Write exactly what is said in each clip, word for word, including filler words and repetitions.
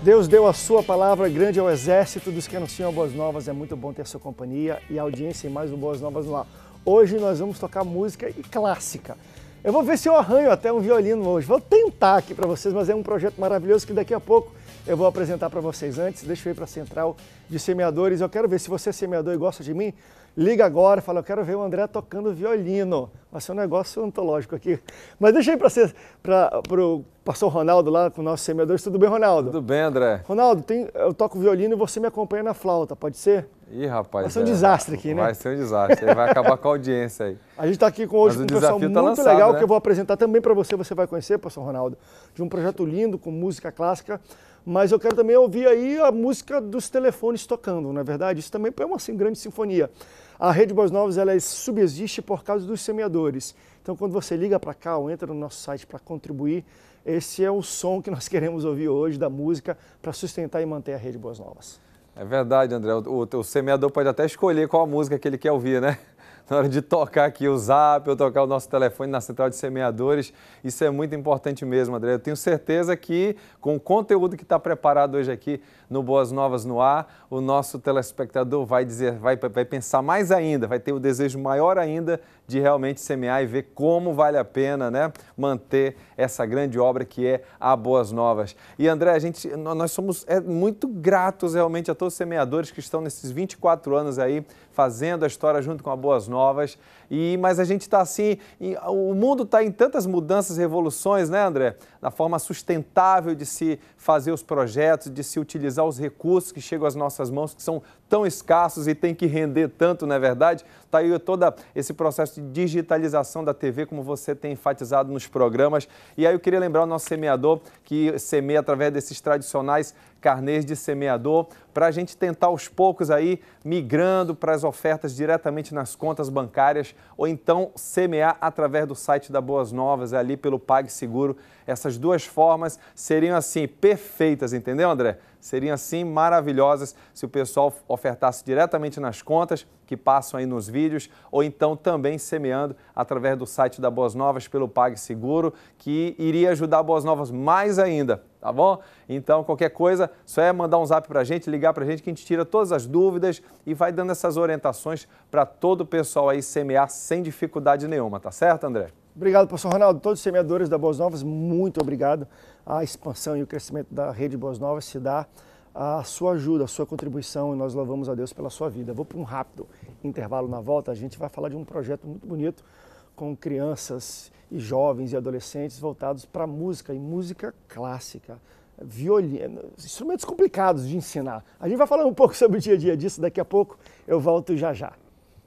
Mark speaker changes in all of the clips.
Speaker 1: Deus deu a sua palavra, grande é o exército dos que anunciam boas novas. É muito bom ter a sua companhia e a audiência em mais um Boas Novas no Ar. Hoje nós vamos tocar música e clássica. Eu vou ver se eu arranho até um violino hoje. Vou tentar aqui para vocês, mas é um projeto maravilhoso que daqui a pouco eu vou apresentar para vocês. Antes, deixa eu ir para a Central de Semeadores. Eu quero ver se você é semeador e gosta de mim. Liga agora, fala, eu quero ver o André tocando violino. Vai ser um negócio antológico aqui. Mas deixa eu ir para o pastor Ronaldo lá com nossos semeadores. Tudo bem, Ronaldo?
Speaker 2: Tudo bem, André.
Speaker 1: Ronaldo, tem, eu toco violino e você me acompanha na flauta, pode ser?
Speaker 2: Ih, rapaz.
Speaker 1: Vai ser um
Speaker 2: é,
Speaker 1: desastre aqui, né?
Speaker 2: Vai ser um desastre, vai acabar com a audiência aí.
Speaker 1: A gente está aqui com hoje
Speaker 2: Mas
Speaker 1: com um pessoal muito
Speaker 2: tá lançado,
Speaker 1: legal,
Speaker 2: né?
Speaker 1: Que eu vou apresentar também para você, você vai conhecer, pastor Ronaldo, de um projeto lindo com música clássica, mas eu quero também ouvir aí a música dos telefones tocando, não é verdade? Isso também é uma assim, grande sinfonia. A Rede Boas Novas, ela subsiste por causa dos semeadores. Então, quando você liga para cá ou entra no nosso site para contribuir, esse é o som que nós queremos ouvir hoje da música para sustentar e manter a Rede Boas Novas.
Speaker 2: É verdade, André. O, o, o semeador pode até escolher qual a música que ele quer ouvir, né? Na hora de tocar aqui o zap, ou tocar o nosso telefone na Central de Semeadores, isso é muito importante mesmo, André. Eu tenho certeza que com o conteúdo que está preparado hoje aqui no Boas Novas no Ar, o nosso telespectador vai dizer, vai, vai pensar mais ainda, vai ter o desejo maior ainda de realmente semear e ver como vale a pena, né, manter essa grande obra que é a Boas Novas. E André, a gente, nós somos é, muito gratos realmente a todos os semeadores que estão nesses vinte e quatro anos aí fazendo a história junto com a Boas Novas. E, mas a gente está assim, e, o mundo está em tantas mudanças, revoluções, né, André? Da forma sustentável de se fazer os projetos, de se utilizar os recursos que chegam às nossas mãos, que são tão escassos e tem que render tanto, não é verdade? Está aí todo esse processo de digitalização da T V, como você tem enfatizado nos programas. E aí eu queria lembrar o nosso semeador, que semeia através desses tradicionais carnês de semeador, para a gente tentar aos poucos aí, migrando para as ofertas diretamente nas contas bancárias, ou então semear através do site da Boas Novas, ali pelo PagSeguro. Essas duas formas seriam assim, perfeitas, entendeu, André? Seriam assim maravilhosas se o pessoal ofertasse diretamente nas contas que passam aí nos vídeos, ou então também semeando através do site da Boas Novas pelo PagSeguro, que iria ajudar a Boas Novas mais ainda, tá bom? Então, qualquer coisa, só é mandar um zap pra gente, ligar pra gente, que a gente tira todas as dúvidas e vai dando essas orientações para todo o pessoal aí semear sem dificuldade nenhuma, tá certo, André?
Speaker 1: Obrigado, pastor Ronaldo. Todos os semeadores da Boas Novas, muito obrigado. A expansão e o crescimento da Rede Boas Novas se dá a sua ajuda, a sua contribuição, e nós louvamos a Deus pela sua vida. Vou para um rápido intervalo na volta, a gente vai falar de um projeto muito bonito com crianças e jovens e adolescentes voltados para música e música clássica, violino, instrumentos complicados de ensinar. A gente vai falar um pouco sobre o dia a dia disso daqui a pouco, eu volto já já.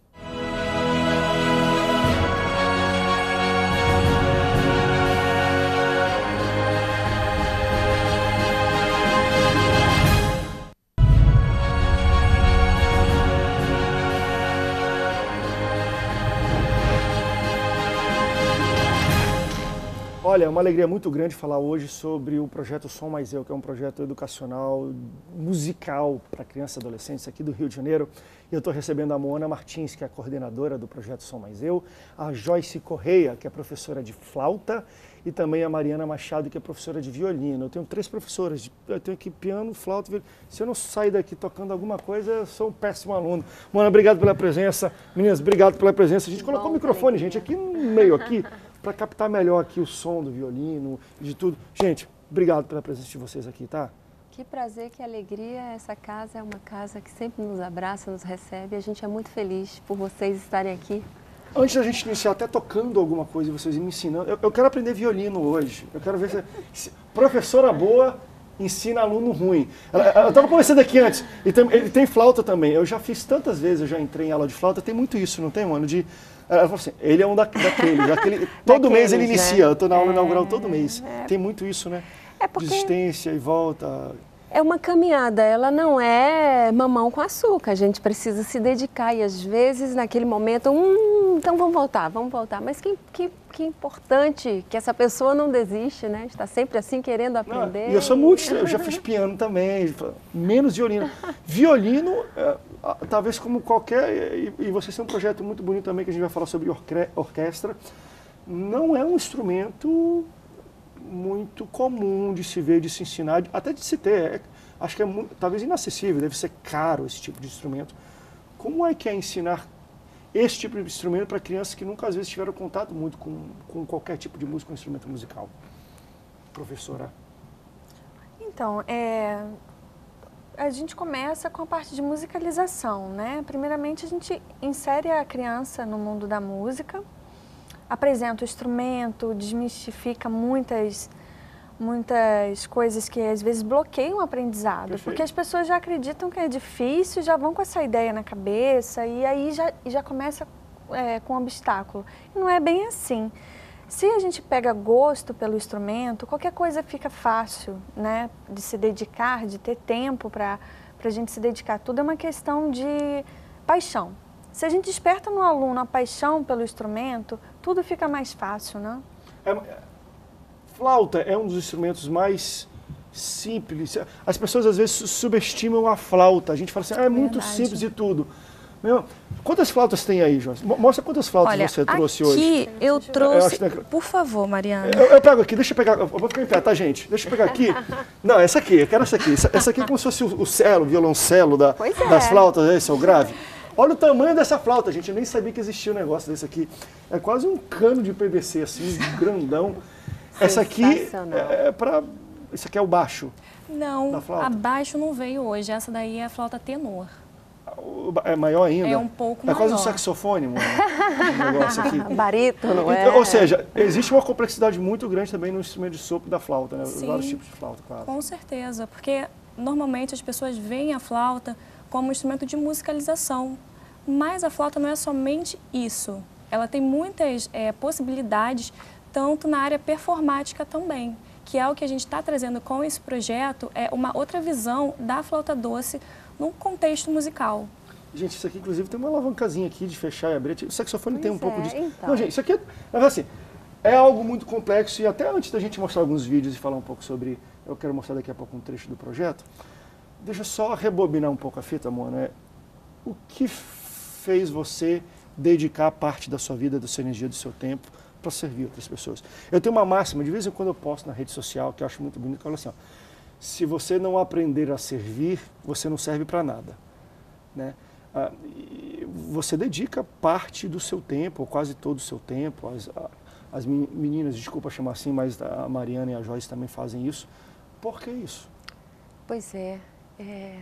Speaker 1: Olha, é uma alegria muito grande falar hoje sobre o projeto Som Mais Eu, que é um projeto educacional, musical para crianças e adolescentes aqui do Rio de Janeiro. E eu estou recebendo a Moana Martins, que é a coordenadora do projeto Som Mais Eu, a Joyce Correia, que é professora de flauta, e também a Mariana Machado, que é professora de violino. Eu tenho três professoras, eu tenho aqui piano, flauta e violino. Se eu não sair daqui tocando alguma coisa, eu sou um péssimo aluno. Moana, obrigado pela presença. Meninas, obrigado pela presença. A gente colocou o microfone, gente, aqui no meio, aqui, para captar melhor aqui o som do violino, de tudo. Gente, obrigado pela presença de vocês aqui, tá?
Speaker 3: Que prazer, que alegria. Essa casa é uma casa que sempre nos abraça, nos recebe. A gente é muito feliz por vocês estarem aqui.
Speaker 1: Antes da gente iniciar até tocando alguma coisa e vocês me ensinando, eu, eu quero aprender violino hoje. Eu quero ver se, se professora boa ensina aluno ruim. Eu estava conversando aqui antes, e tem, ele tem flauta também. Eu já fiz tantas vezes, eu já entrei em aula de flauta, tem muito isso, não tem, mano? De, ela falou assim, ele é um da, daqueles, daquele, todo
Speaker 3: Daqueles,
Speaker 1: mês ele inicia,
Speaker 3: né?
Speaker 1: eu estou na aula
Speaker 3: é,
Speaker 1: inaugural todo mês.
Speaker 3: É,
Speaker 1: tem muito isso, né?
Speaker 3: É porque...
Speaker 1: Desistência e volta.
Speaker 3: É uma caminhada, ela não é mamão com açúcar, a gente precisa se dedicar e às vezes naquele momento, hum, então vamos voltar, vamos voltar. Mas que, que, que importante que essa pessoa não desiste, né? Está sempre assim querendo aprender.
Speaker 1: Não, e eu sou muito, eu já fiz piano também, menos violino. Violino, é, talvez como qualquer, e, e vocês têm um projeto muito bonito também que a gente vai falar sobre orque, orquestra, não é um instrumento muito comum de se ver, de se ensinar, até de se ter. É, acho que é muito, talvez inacessível, deve ser caro esse tipo de instrumento. Como é que é ensinar esse tipo de instrumento para crianças que nunca, às vezes, tiveram contato muito com, com qualquer tipo de música ou instrumento musical? Professora.
Speaker 4: Então, é, a gente começa com a parte de musicalização, né? Primeiramente, a gente insere a criança no mundo da música, apresenta o instrumento, desmistifica muitas, muitas coisas que às vezes bloqueiam o aprendizado. Perfeito. Porque as pessoas já acreditam que é difícil, já vão com essa ideia na cabeça e aí já, já começa é, com um obstáculo. E não é bem assim. Se a gente pega gosto pelo instrumento, qualquer coisa fica fácil, né, de se dedicar, de ter tempo para a gente se dedicar. Tudo é uma questão de paixão. Se a gente desperta no aluno a paixão pelo instrumento, tudo fica mais fácil, né?
Speaker 1: É, flauta é um dos instrumentos mais simples. As pessoas às vezes subestimam a flauta. A gente fala assim, ah, é muito Verdade. simples e tudo. Meu, quantas flautas tem aí, Joyce? Mostra quantas flautas
Speaker 5: Olha,
Speaker 1: você trouxe
Speaker 5: aqui
Speaker 1: hoje.
Speaker 5: Aqui eu trouxe... Eu que... Por favor, Mariana.
Speaker 1: Eu, eu pego aqui, deixa eu pegar... Eu vou ficar em pé, tá, gente? Deixa eu pegar aqui. Não, essa aqui, eu quero essa aqui. Essa, essa aqui é como se fosse o, o celo, o violoncelo da, é. das flautas, esse é o grave. Olha o tamanho dessa flauta, gente. Eu nem sabia que existia um negócio desse aqui. É quase um cano de P V C, assim, grandão. Essa aqui é, é para... Isso aqui é o baixo.
Speaker 5: Não, a baixo não veio hoje. Essa daí é a flauta tenor.
Speaker 1: É maior ainda?
Speaker 5: É um pouco maior.
Speaker 1: É quase um saxofone, mano. Um negócio aqui.
Speaker 3: Barítono, é.
Speaker 1: Então, ou seja, existe uma complexidade muito grande também no instrumento de sopro da flauta, né?
Speaker 5: Sim,
Speaker 1: vários tipos de flauta, claro.
Speaker 5: Com certeza, porque normalmente as pessoas veem a flauta como um instrumento de musicalização, mas a flauta não é somente isso. Ela tem muitas é, possibilidades, tanto na área performática também, que é o que a gente está trazendo com esse projeto, é uma outra visão da flauta doce num contexto musical.
Speaker 1: Gente, isso aqui inclusive tem uma alavancazinha aqui de fechar e abrir. O saxofone
Speaker 3: pois
Speaker 1: tem um
Speaker 3: é,
Speaker 1: pouco disso.
Speaker 3: então.
Speaker 1: Não, gente, isso aqui é, assim, é algo muito complexo e até antes da gente mostrar alguns vídeos e falar um pouco sobre, eu quero mostrar daqui a pouco um trecho do projeto, deixa eu só rebobinar um pouco a fita, amor, né? O que fez você dedicar parte da sua vida, da sua energia, do seu tempo para servir outras pessoas? Eu tenho uma máxima, de vez em quando eu posto na rede social, que eu acho muito bonito, que eu falo assim, ó, se você não aprender a servir, você não serve para nada, né? Ah, você dedica parte do seu tempo, ou quase todo o seu tempo, as, as meninas, desculpa chamar assim, mas a Mariana e a Joyce também fazem isso. Por que isso?
Speaker 3: Pois é, é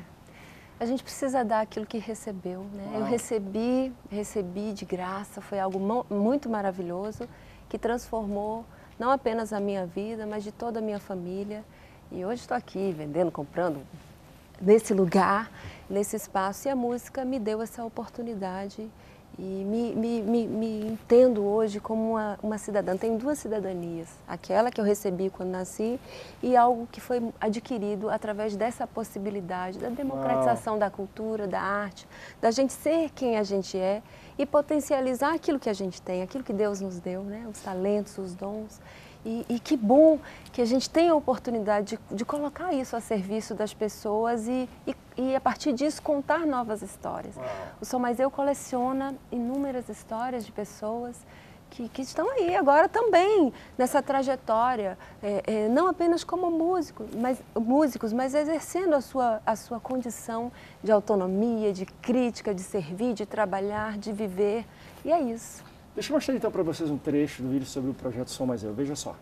Speaker 3: a gente precisa dar aquilo que recebeu, né?
Speaker 1: Uau.
Speaker 3: Eu recebi, recebi de graça, foi algo muito maravilhoso, que transformou não apenas a minha vida, mas de toda a minha família. E hoje estou aqui vendendo, comprando nesse lugar, nesse espaço. E a música me deu essa oportunidade e me, me, me, me entendo hoje como uma, uma cidadã. Tenho duas cidadanias, aquela que eu recebi quando nasci e algo que foi adquirido através dessa possibilidade da democratização Uau. da cultura, da arte, da gente ser quem a gente é e potencializar aquilo que a gente tem, aquilo que Deus nos deu, né? Os talentos, os dons. E, e que bom que a gente tenha a oportunidade de, de colocar isso a serviço das pessoas e, e, e, a partir disso, contar novas histórias. Uau. O Som Mais Eu coleciona inúmeras histórias de pessoas que, que estão aí agora também nessa trajetória, é, é, não apenas como músico, mas, músicos, mas exercendo a sua, a sua condição de autonomia, de crítica, de servir, de trabalhar, de viver. E é isso.
Speaker 1: Deixa eu mostrar então para vocês um trecho do vídeo sobre o projeto Som Mais Eu. Veja só.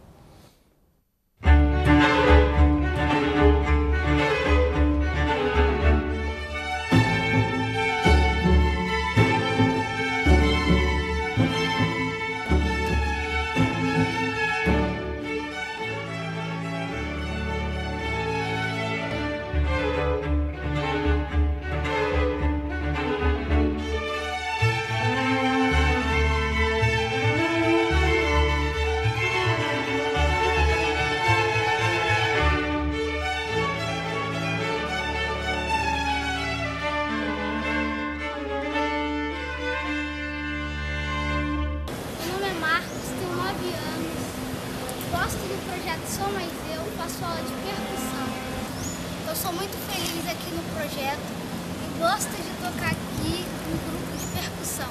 Speaker 6: Gosto do projeto Som Mais Eu, faço aula de percussão. Eu sou muito feliz aqui no projeto e gosto de tocar aqui no grupo de percussão.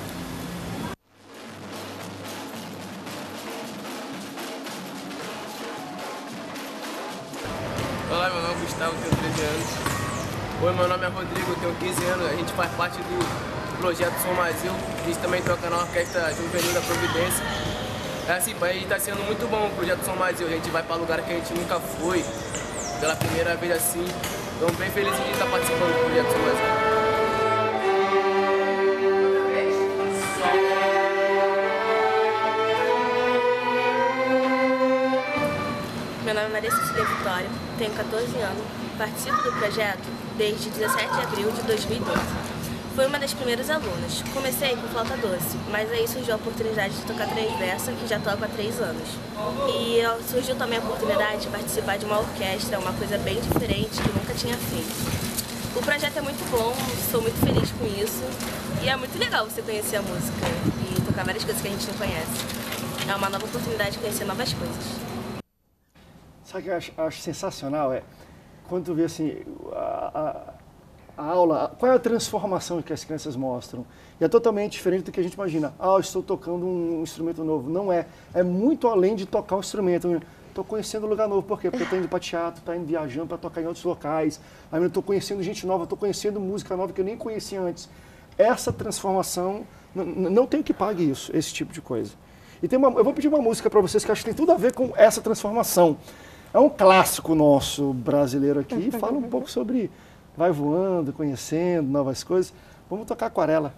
Speaker 7: Gustavo, tenho treze anos. Oi, meu nome é Rodrigo, tenho quinze anos. A gente faz parte do projeto Som Mais Eu. A gente também toca na Orquestra Juvenil da Providência. É assim, pai, está sendo muito bom o projeto Som Mais Eu. A gente vai para lugar que a gente nunca foi, pela primeira vez assim. Estou bem feliz de estar participando do projeto Som Mais Eu.
Speaker 8: Meu nome é Maria Cecília Vitória, tenho quatorze anos, participo do projeto desde dezessete de abril de dois mil e doze. Fui uma das primeiras alunas. Comecei com flauta doce, mas aí surgiu a oportunidade de tocar transversa, que já toco há três anos. E surgiu também a oportunidade de participar de uma orquestra, uma coisa bem diferente que nunca tinha feito. O projeto é muito bom, sou muito feliz com isso. E é muito legal você conhecer a música e tocar várias coisas que a gente não conhece. É uma nova oportunidade de conhecer novas coisas.
Speaker 1: Sabe o que eu acho, acho sensacional? É quando tu vê assim, a, a, a aula, qual é a transformação que as crianças mostram? E é totalmente diferente do que a gente imagina. Ah, eu estou tocando um instrumento novo. Não é. É muito além de tocar um instrumento. Estou conhecendo um lugar novo. Por quê? Porque eu estou indo para teatro, estou indo viajando para tocar em outros locais. Aí eu estou conhecendo gente nova, estou conhecendo música nova que eu nem conhecia antes. Essa transformação, não tem que pague isso, esse tipo de coisa. E tem uma, eu vou pedir uma música para vocês que acho que tem tudo a ver com essa transformação. É um clássico nosso brasileiro aqui, fala um pouco sobre vai voando, conhecendo novas coisas. Vamos tocar Aquarela.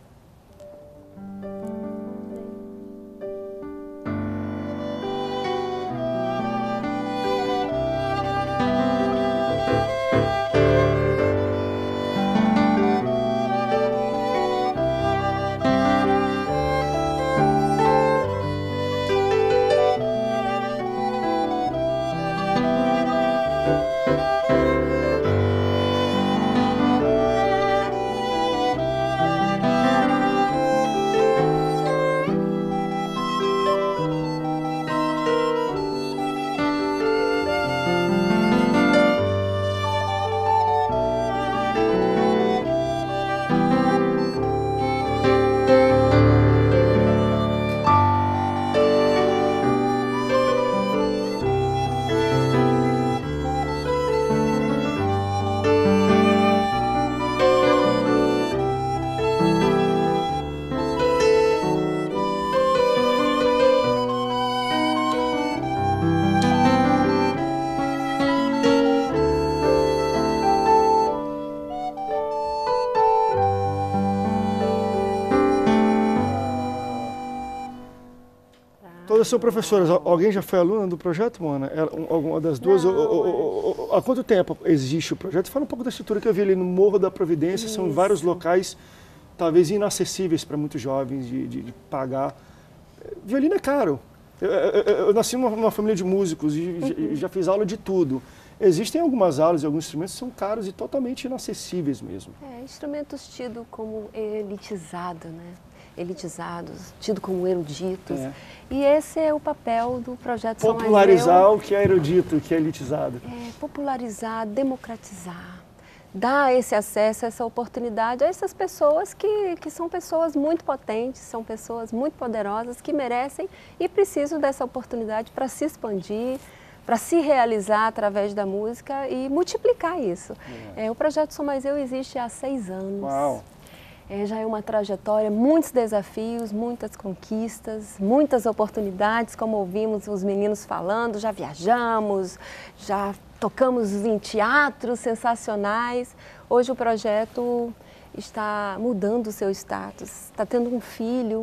Speaker 1: Todas são professoras. Alguém já foi aluna do projeto, Mona? Ela, alguma das duas?
Speaker 3: Não,
Speaker 1: ou, ou, ou, há quanto tempo existe o projeto? Fala um pouco da estrutura que eu vi ali no Morro da Providência. Isso. São vários locais, talvez inacessíveis para muitos jovens de, de, de pagar. Violino é caro. Eu, eu, eu nasci numa, numa família de músicos e uhum. já fiz aula de tudo. Existem algumas aulas e alguns instrumentos que são caros e totalmente inacessíveis mesmo.
Speaker 3: É, instrumentos tidos como elitizado, né? elitizados, tido como eruditos. É. E esse é o papel do projeto Som Mais Eu.
Speaker 1: Popularizar o que é erudito, o que é elitizado.
Speaker 3: É, popularizar, democratizar, dar esse acesso, essa oportunidade a essas pessoas que, que são pessoas muito potentes, são pessoas muito poderosas, que merecem e precisam dessa oportunidade para se expandir, para se realizar através da música e multiplicar isso. É. É, o projeto Som Mais Eu existe há seis anos.
Speaker 1: Uau!
Speaker 3: É, já é uma trajetória, muitos desafios, muitas conquistas, muitas oportunidades, como ouvimos os meninos falando, já viajamos, já tocamos em teatros sensacionais. Hoje o projeto está mudando o seu status, está tendo um filho,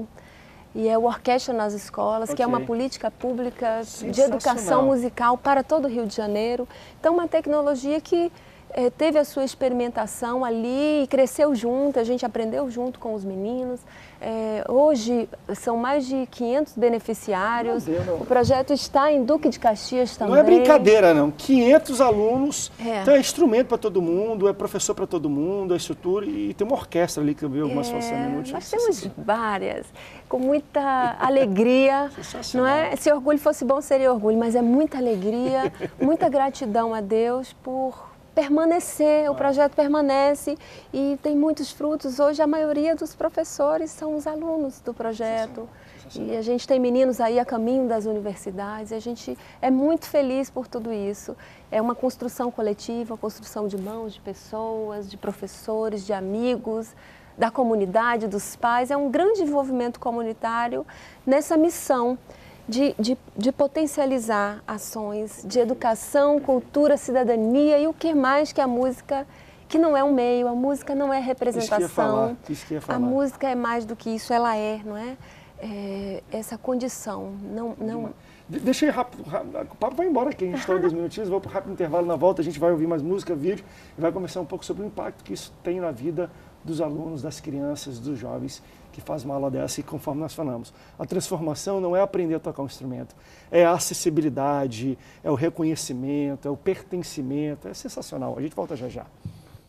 Speaker 3: e é o Orquestra nas Escolas, okay. que é uma política pública de educação musical para todo o Rio de Janeiro. Então, uma tecnologia que É, teve a sua experimentação ali e cresceu junto, a gente aprendeu junto com os meninos. É, hoje são mais de quinhentos beneficiários, Deus, o projeto está em Duque de Caxias também.
Speaker 1: Não é brincadeira não, quinhentos alunos, é. Então é instrumento para todo mundo, é professor para todo mundo, é estrutura e tem uma orquestra ali que eu vi algumas fotos
Speaker 3: é,
Speaker 1: minutos.
Speaker 3: Nós temos várias, com muita alegria, não é? Se orgulho fosse bom seria orgulho, mas é muita alegria, muita gratidão a Deus por permanecer, o projeto permanece e tem muitos frutos. Hoje a maioria dos professores são os alunos do projeto. E a gente tem meninos aí a caminho das universidades, e a gente é muito feliz por tudo isso. É uma construção coletiva, construção de mãos, de pessoas, de professores, de amigos, da comunidade, dos pais. É um grande envolvimento comunitário nessa missão de, de, de potencializar ações de educação, cultura, cidadania e o que mais que a música, que não é um meio, a música não é representação.
Speaker 1: Isso que ia falar, isso que ia falar.
Speaker 3: A música é mais do que isso, ela é, não é? É, essa condição, não... não...
Speaker 1: Deixa eu ir rápido, rápido, o papo vai embora aqui, a gente está em dois minutinhos, vou para um rápido intervalo, na volta a gente vai ouvir mais música, vídeo, e vai conversar um pouco sobre o impacto que isso tem na vida dos alunos, das crianças, dos jovens, que faz uma aula dessa, e conforme nós falamos, a transformação não é aprender a tocar um instrumento, é a acessibilidade, é o reconhecimento, é o pertencimento, é sensacional, a gente volta já já.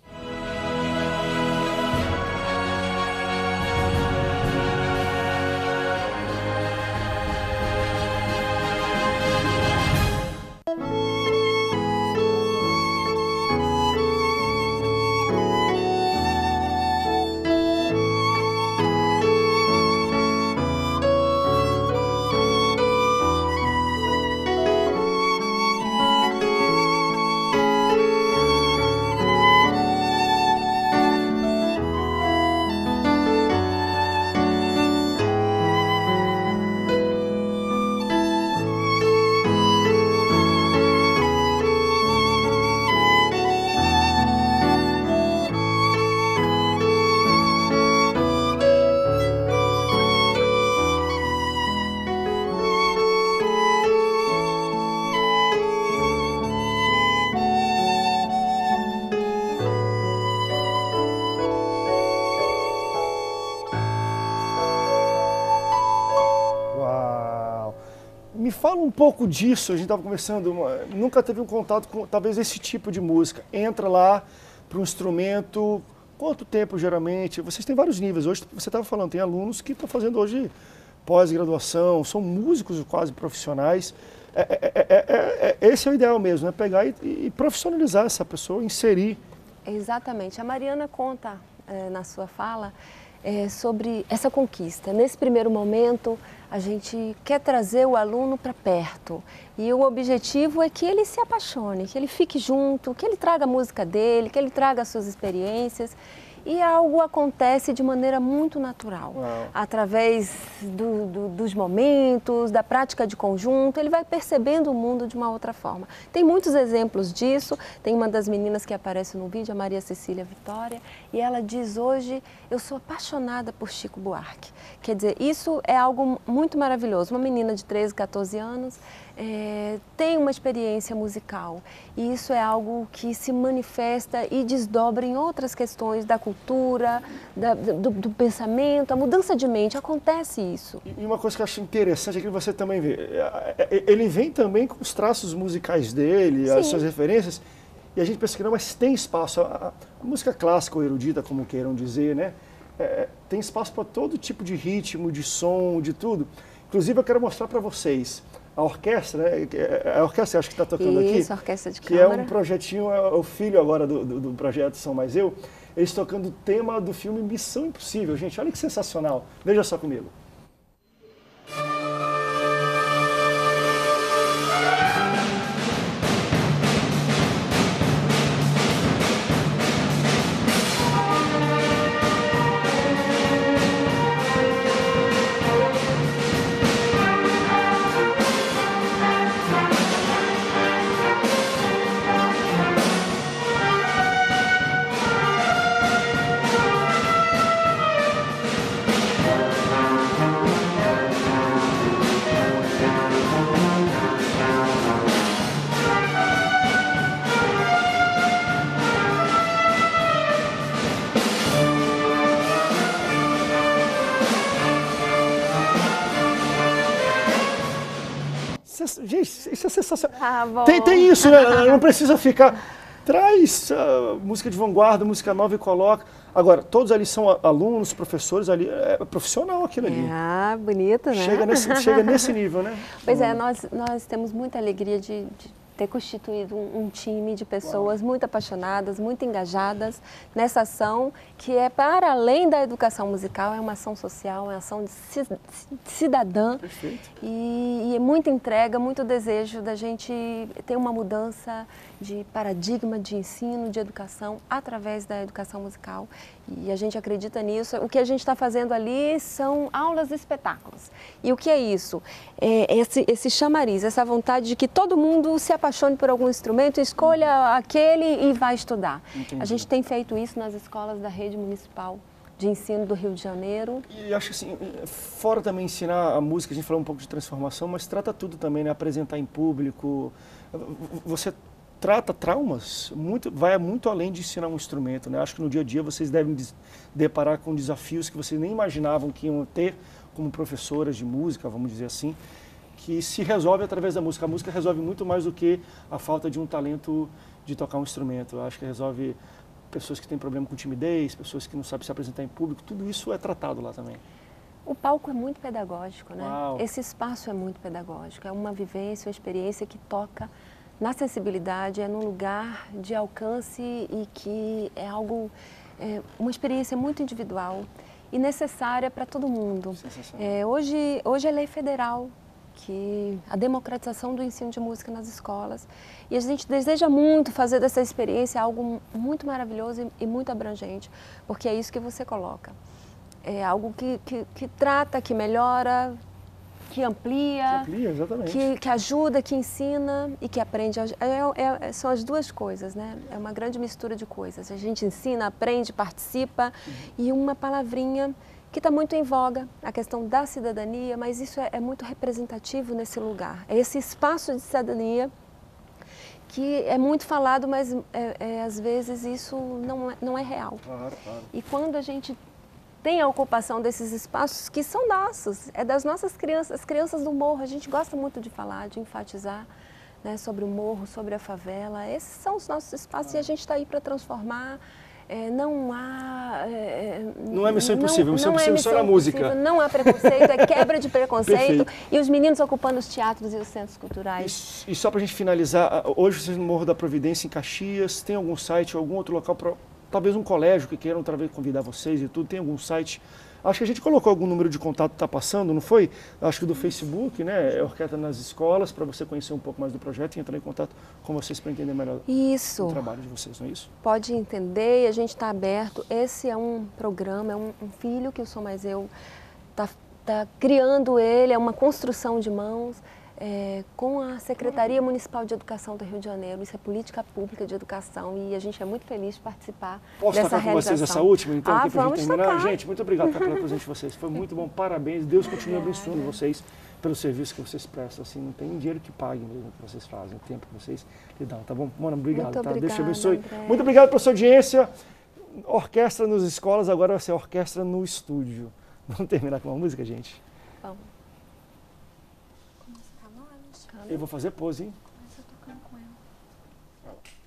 Speaker 1: Me fala um pouco disso, a gente estava conversando, nunca teve um contato com talvez esse tipo de música. Entra lá para um instrumento, quanto tempo geralmente? Vocês têm vários níveis, hoje você estava falando, tem alunos que estão fazendo hoje pós-graduação, são músicos quase profissionais. É, é, é, é, é, esse é o ideal mesmo, né? Pegar e, e profissionalizar essa pessoa, inserir.
Speaker 3: Exatamente, a Mariana conta é, na sua fala é, sobre essa conquista. Nesse primeiro momento, a gente quer trazer o aluno para perto e o objetivo é que ele se apaixone, que ele fique junto, que ele traga a música dele, que ele traga as suas experiências e algo acontece de maneira muito natural. Uau. Através do, do, dos momentos, da prática de conjunto, ele vai percebendo o mundo de uma outra forma. Tem muitos exemplos disso, tem uma das meninas que aparece no vídeo, a Maria Cecília Vitória, e ela diz hoje, eu sou apaixonada por Chico Buarque. Quer dizer, isso é algo muito maravilhoso. Uma menina de treze, quatorze anos é, tem uma experiência musical e isso é algo que se manifesta e desdobra em outras questões da cultura, da, do, do pensamento, a mudança de mente, acontece isso.
Speaker 1: E uma coisa que eu acho interessante é que você também vê, ele vem também com os traços musicais dele, Sim. as suas referências, e a gente pensa que não, mas tem espaço, a, a música clássica ou erudita, como queiram dizer, né? É, tem espaço para todo tipo de ritmo, de som, de tudo. Inclusive eu quero mostrar para vocês a orquestra, né? A orquestra acho que está tocando
Speaker 3: Isso,
Speaker 1: aqui.
Speaker 3: Isso, a orquestra de
Speaker 1: que
Speaker 3: câmara.
Speaker 1: É um projetinho, é o filho agora do, do, do projeto Som Mais Eu, eles tocando o tema do filme Missão Impossível. Gente, olha que sensacional. Veja só comigo. Gente, isso é sensacional.
Speaker 3: Ah, bom.
Speaker 1: Tem, tem isso, né? Não precisa ficar... Traz uh, música de vanguarda, música nova e coloca. Agora, todos ali são alunos, professores, ali é profissional aquilo ali.
Speaker 3: Ah, bonito, né?
Speaker 1: Chega nesse, chega nesse nível, né?
Speaker 3: Pois é, nós, nós temos muita alegria de, de ter constituído um, um time de pessoas muito apaixonadas, muito engajadas nessa ação que é para além da educação musical, é uma ação social, é uma ação de cidadã.
Speaker 1: Perfeito.
Speaker 3: E, e é muita entrega, muito desejo da gente ter uma mudança de paradigma de ensino, de educação, através da educação musical. E a gente acredita nisso. O que a gente está fazendo ali são aulas e espetáculos. E o que é isso? É esse, esse chamariz, essa vontade de que todo mundo se apaixone por algum instrumento, escolha aquele e vá estudar.
Speaker 1: Entendi.
Speaker 3: A gente tem feito isso nas escolas da rede municipal de ensino do Rio de Janeiro.
Speaker 1: E acho que assim, fora também ensinar a música, a gente falou um pouco de transformação, mas trata tudo também, né? Apresentar em público. Você trata traumas, muito, vai muito além de ensinar um instrumento, né? Acho que no dia a dia vocês devem deparar com desafios que vocês nem imaginavam que iam ter como professoras de música, vamos dizer assim, que se resolve através da música. A música resolve muito mais do que a falta de um talento de tocar um instrumento. Eu acho que resolve pessoas que têm problema com timidez, pessoas que não sabem se apresentar em público, tudo isso é tratado lá também.
Speaker 3: O palco é muito pedagógico, né?
Speaker 1: Uau.
Speaker 3: Esse espaço é muito pedagógico, é uma vivência, uma experiência que toca na sensibilidade, é num lugar de alcance e que é algo, é uma experiência muito individual e necessária para todo mundo. É, hoje, hoje é lei federal que a democratização do ensino de música nas escolas e a gente deseja muito fazer dessa experiência algo muito maravilhoso e, e muito abrangente, porque é isso que você coloca. É algo que, que, que trata, que melhora, que amplia,
Speaker 1: que, amplia, exatamente.
Speaker 3: que, que ajuda, que ensina e que aprende. É, é, são as duas coisas, né? É uma grande mistura de coisas. A gente ensina, aprende, participa uhum. e uma palavrinha que está muito em voga, a questão da cidadania, mas isso é, é muito representativo nesse lugar. É esse espaço de cidadania que é muito falado, mas é, é, às vezes isso não é, não é real.
Speaker 1: Claro, claro.
Speaker 3: E quando a gente tem a ocupação desses espaços que são nossos, é das nossas crianças, as crianças do morro, a gente gosta muito de falar, de enfatizar, né, sobre o morro, sobre a favela, esses são os nossos espaços ah. e a gente está aí para transformar. É, não há... É,
Speaker 1: não é missão impossível,
Speaker 3: não,
Speaker 1: missão
Speaker 3: não
Speaker 1: impossível
Speaker 3: é
Speaker 1: só na música.
Speaker 3: Não há preconceito, é quebra de preconceito.
Speaker 1: Perfeito.
Speaker 3: E os meninos ocupando os teatros e os centros culturais.
Speaker 1: E, e só para a gente finalizar, hoje vocês no Morro da Providência, em Caxias, tem algum site, algum outro local, pra, talvez um colégio que queiram talvez convidar vocês e tudo, tem algum site? Acho que a gente colocou algum número de contato que está passando, não foi? Acho que do Facebook, né? É Orquestra nas Escolas, para você conhecer um pouco mais do projeto e entrar em contato com vocês para entender melhor
Speaker 3: isso.
Speaker 1: o trabalho de vocês, não é isso?
Speaker 3: Pode entender e a gente está aberto. Esse é um programa, é um, um filho que o Som Mais Eu está tá criando ele, é uma construção de mãos. É, com a Secretaria Municipal de Educação do Rio de Janeiro, isso é política pública de educação e a gente é muito feliz de participar
Speaker 1: Posso
Speaker 3: dessa
Speaker 1: tocar com
Speaker 3: realização.
Speaker 1: vocês essa última, então,
Speaker 3: ah,
Speaker 1: aqui pra
Speaker 3: vamos
Speaker 1: gente terminar?
Speaker 3: tocar.
Speaker 1: Gente, muito obrigado pela presença de vocês, foi muito bom, parabéns, Deus continue abençoando vocês pelo serviço que vocês prestam, assim, não tem dinheiro que pague mesmo que vocês fazem, o tempo que vocês lhe dão, tá bom? Mona, obrigado,
Speaker 3: muito
Speaker 1: tá?
Speaker 3: obrigada,
Speaker 1: Deus te abençoe.
Speaker 3: André.
Speaker 1: Muito obrigado pela sua audiência, orquestra nas escolas, agora vai ser orquestra no estúdio. Vamos terminar com uma música, gente?
Speaker 3: Vamos.
Speaker 1: Eu vou fazer pose, hein?
Speaker 4: Mas eu tocando com ela.